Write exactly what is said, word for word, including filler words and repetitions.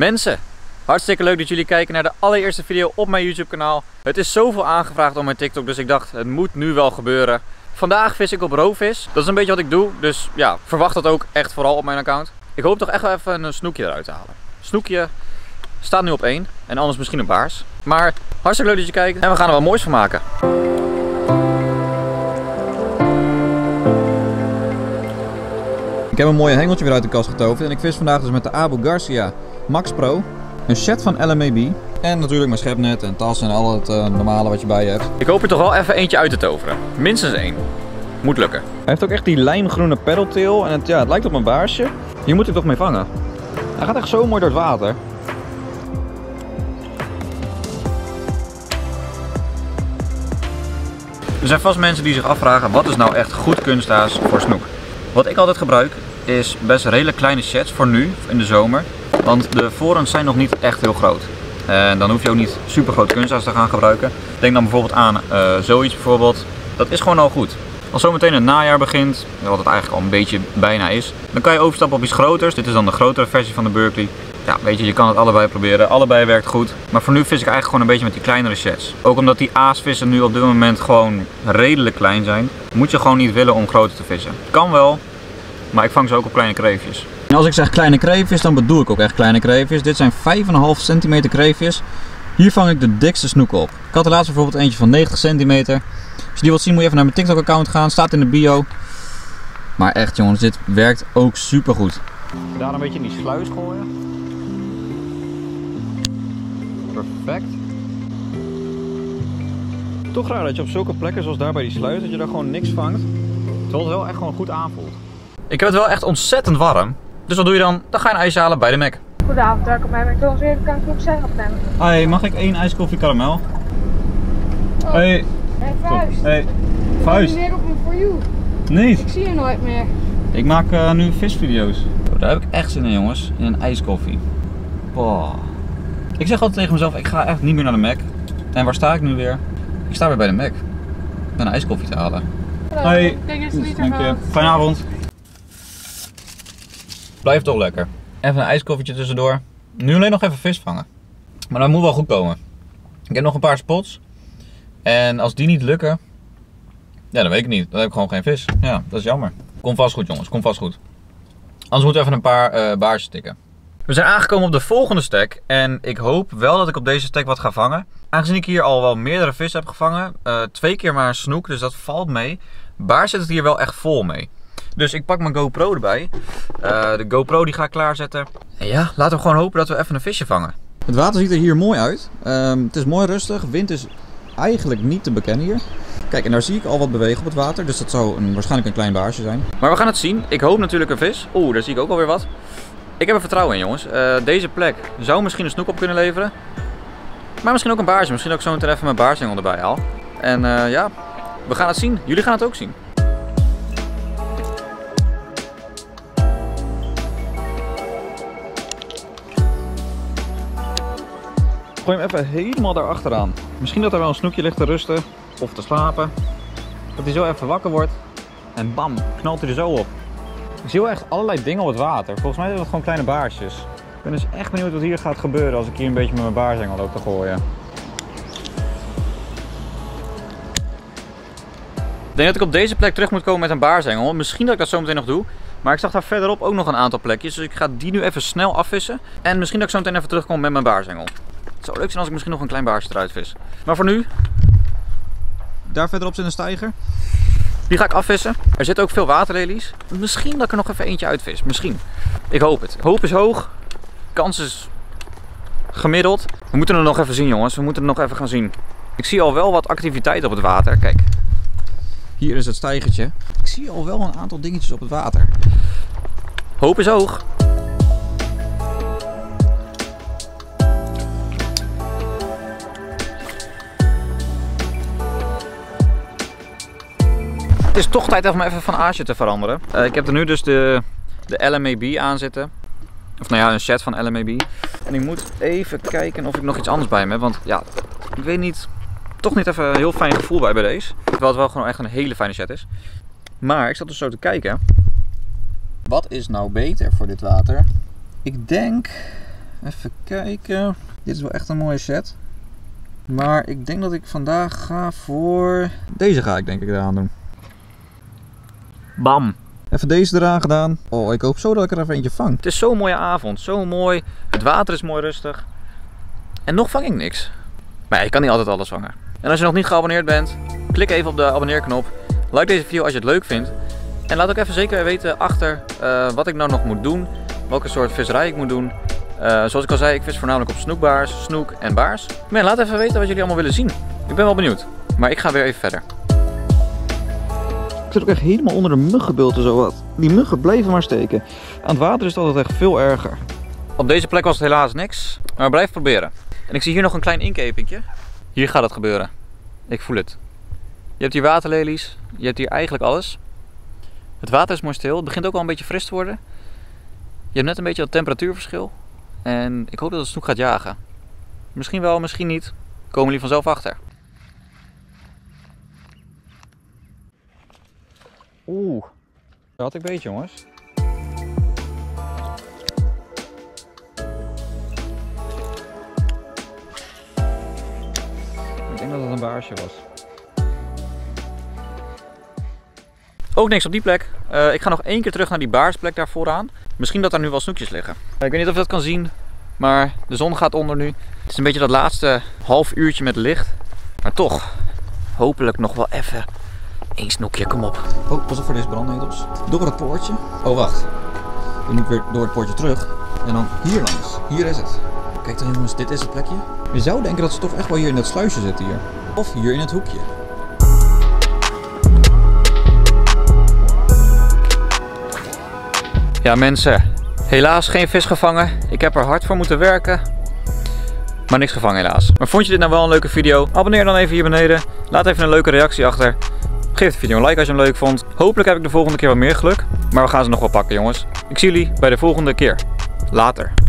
Mensen, hartstikke leuk dat jullie kijken naar de allereerste video op mijn YouTube kanaal. Het is zoveel aangevraagd op mijn TikTok, dus ik dacht het moet nu wel gebeuren. Vandaag vis ik op roofvis. Dat is een beetje wat ik doe, dus ja, verwacht dat ook echt vooral op mijn account. Ik hoop toch echt wel even een snoekje eruit te halen. Snoekje staat nu op één en anders misschien een baars. Maar hartstikke leuk dat je kijkt en we gaan er wel moois van maken. Ik heb een mooie hengeltje weer uit de kast getoverd en ik vis vandaag dus met de Abu Garcia Max Pro. Een set van L M A B. En natuurlijk mijn schepnet en tas en al het uh, normale wat je bij je hebt. Ik hoop er toch wel even eentje uit te toveren. Minstens één. Moet lukken. Hij heeft ook echt die lijmgroene pedaltail en het, ja, het lijkt op een baarsje. Hier moet ik toch mee vangen. Hij gaat echt zo mooi door het water. Er zijn vast mensen die zich afvragen wat is nou echt goed kunsthaas voor snoek. Wat ik altijd gebruik is best redelijk kleine sets voor nu, in de zomer. Want de forens zijn nog niet echt heel groot. En dan hoef je ook niet super groot kunsthaas te gaan gebruiken. Denk dan bijvoorbeeld aan uh, zoiets bijvoorbeeld. Dat is gewoon al goed. Als zometeen het najaar begint, wat het eigenlijk al een beetje bijna is, dan kan je overstappen op iets groters. Dit is dan de grotere versie van de Berkley. Ja, weet je, je kan het allebei proberen. Allebei werkt goed. Maar voor nu vis ik eigenlijk gewoon een beetje met die kleinere sets. Ook omdat die aasvissen nu op dit moment gewoon redelijk klein zijn, moet je gewoon niet willen om groter te vissen. Kan wel, maar ik vang ze ook op kleine kreefjes. En als ik zeg kleine kreefjes, dan bedoel ik ook echt kleine kreefjes. Dit zijn vijf komma vijf centimeter kreefjes. Hier vang ik de dikste snoek op. Ik had er laatst bijvoorbeeld eentje van negentig centimeter. Als je die wilt zien moet je even naar mijn TikTok account gaan. Staat in de bio. Maar echt jongens, dit werkt ook super goed. Daar een beetje in die sluis gooien. Perfect. Toch raar dat je op zulke plekken zoals daar bij die sluis, dat je daar gewoon niks vangt. Terwijl het wel echt gewoon goed aanvoelt. Ik heb het wel echt ontzettend warm. Dus wat doe je dan? Dan ga je een ijsje halen bij de Mac. Goedenavond, welkom bij McDonald's. Even kan ik ook zeggen opnemen. Hoi, mag ik één ijskoffie karamel? Oh. Hey. Hey, Vuist. Hey, Vuist. Ik ben weer op een For You. Niet. Ik zie je nooit meer. Ik maak uh, nu visvideo's. Oh, daar heb ik echt zin in jongens, in een ijskoffie. Boah. Ik zeg altijd tegen mezelf, ik ga echt niet meer naar de Mac. En waar sta ik nu weer? Ik sta weer bij de Mac. Ik ben een ijskoffie te halen. Hallo, Hoi. Kijk eens niet Dank je. Fijne avond. Blijft toch lekker. Even een ijskoffietje tussendoor. Nu alleen nog even vis vangen. Maar dat moet wel goed komen. Ik heb nog een paar spots. En als die niet lukken, ja, dan weet ik niet. Dan heb ik gewoon geen vis. Ja, dat is jammer. Kom vast goed jongens, kom vast goed. Anders moeten we even een paar uh, baarsjes tikken. We zijn aangekomen op de volgende stek. En ik hoop wel dat ik op deze stek wat ga vangen. Aangezien ik hier al wel meerdere vissen heb gevangen. Uh, twee keer maar een snoek, dus dat valt mee. Baars zit het hier wel echt vol mee. Dus ik pak mijn GoPro erbij. Uh, de GoPro die ga ik klaarzetten. En ja, laten we gewoon hopen dat we even een visje vangen. Het water ziet er hier mooi uit. Um, het is mooi rustig. Wind is eigenlijk niet te bekennen hier. Kijk, en daar zie ik al wat bewegen op het water. Dus dat zou een, waarschijnlijk een klein baarsje zijn. Maar we gaan het zien. Ik hoop natuurlijk een vis. Oeh, daar zie ik ook alweer wat. Ik heb er vertrouwen in jongens. Uh, deze plek zou misschien een snoek op kunnen leveren. Maar misschien ook een baarsje. Misschien ook zo meteen even mijn baarsengel erbij haal. En uh, ja, we gaan het zien. Jullie gaan het ook zien. Gooi hem even helemaal daar achteraan. Misschien dat er wel een snoekje ligt te rusten of te slapen. Dat hij zo even wakker wordt. En bam, knalt hij er zo op. Ik zie wel echt allerlei dingen op het water. Volgens mij zijn dat gewoon kleine baarsjes. Ik ben dus echt benieuwd wat hier gaat gebeuren als ik hier een beetje met mijn baarsengel loop te gooien. Ik denk dat ik op deze plek terug moet komen met een baarsengel. Misschien dat ik dat zo meteen nog doe. Maar ik zag daar verderop ook nog een aantal plekjes. Dus ik ga die nu even snel afvissen. En misschien dat ik zo meteen even terugkom met mijn baarsengel. Het zou leuk zijn als ik misschien nog een klein baarsje eruit vis. Maar voor nu, daar verderop zit een steiger. Die ga ik afvissen. Er zitten ook veel waterlelies. Misschien dat ik er nog even eentje uitvis. Misschien. Ik hoop het. Hoop is hoog. Kans is gemiddeld. We moeten er nog even zien jongens. We moeten er nog even gaan zien. Ik zie al wel wat activiteit op het water. Kijk. Hier is het steigertje. Ik zie al wel een aantal dingetjes op het water. Hoop is hoog. Het is toch tijd om even van aasje te veranderen. Uh, ik heb er nu dus de, de L M A B aan zitten. Of nou ja, een set van L M A B. En ik moet even kijken of ik nog iets anders bij me heb. Want ja, ik weet niet. Toch niet even een heel fijn gevoel bij bij deze. Terwijl het wel gewoon echt een hele fijne set is. Maar ik zat dus zo te kijken. Wat is nou beter voor dit water? Ik denk Even kijken. Dit is wel echt een mooie set. Maar ik denk dat ik vandaag ga voor... Deze ga ik denk ik eraan doen. Bam! Even deze eraan gedaan. Oh, ik hoop zo dat ik er even eentje vang. Het is zo'n mooie avond. Zo mooi. Het water is mooi rustig. En nog vang ik niks. Maar ja, je kan niet altijd alles vangen. En als je nog niet geabonneerd bent, klik even op de abonneerknop. Like deze video als je het leuk vindt. En laat ook even zeker weten achter uh, wat ik nou nog moet doen. Welke soort visserij ik moet doen. Uh, zoals ik al zei, ik vis voornamelijk op snoekbaars, snoek en baars. Maar ja, laat even weten wat jullie allemaal willen zien. Ik ben wel benieuwd. Maar ik ga weer even verder. Ik zit ook echt helemaal onder de muggenbulten zo wat. Die muggen blijven maar steken. Aan het water is het altijd echt veel erger. Op deze plek was het helaas niks. Maar blijf proberen. En ik zie hier nog een klein inkepingje. Hier gaat het gebeuren. Ik voel het. Je hebt hier waterlelies. Je hebt hier eigenlijk alles. Het water is mooi stil. Het begint ook al een beetje fris te worden. Je hebt net een beetje dat temperatuurverschil. En ik hoop dat het snoek gaat jagen. Misschien wel, misschien niet. Komen jullie vanzelf achter. Oeh. Dat had ik weet, jongens. Ik denk dat het een baarsje was. Ook niks op die plek. Uh, ik ga nog één keer terug naar die baarsplek daar vooraan. Misschien dat daar nu wel snoekjes liggen. Uh, ik weet niet of je dat kan zien, maar de zon gaat onder nu. Het is een beetje dat laatste half uurtje met licht. Maar toch, hopelijk nog wel even één snoekje. Kom op. Oh, pas op voor deze brandnetels. Door het poortje. Oh, wacht. Dan moet ik weer door het poortje terug. En dan hier langs. Hier is het. Kijk dan jongens, dit is het plekje. Je zou denken dat ze toch echt wel hier in dat sluisje zitten hier. Of hier in het hoekje. Ja mensen, helaas geen vis gevangen. Ik heb er hard voor moeten werken. Maar niks gevangen helaas. Maar vond je dit nou wel een leuke video? Abonneer dan even hier beneden. Laat even een leuke reactie achter. Geef de video een like als je hem leuk vond. Hopelijk heb ik de volgende keer wat meer geluk. Maar we gaan ze nog wel pakken jongens. Ik zie jullie bij de volgende keer. Later.